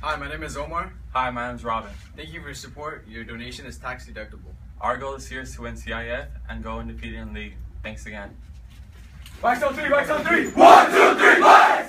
Hi, my name is Omar. Hi, my name is Robin. Thank you for your support. Your donation is tax deductible. Our goal this year is to win CIF and go undefeated in the league. Thanks again. Wax on three, wax on three. 1, 2, 3, wax!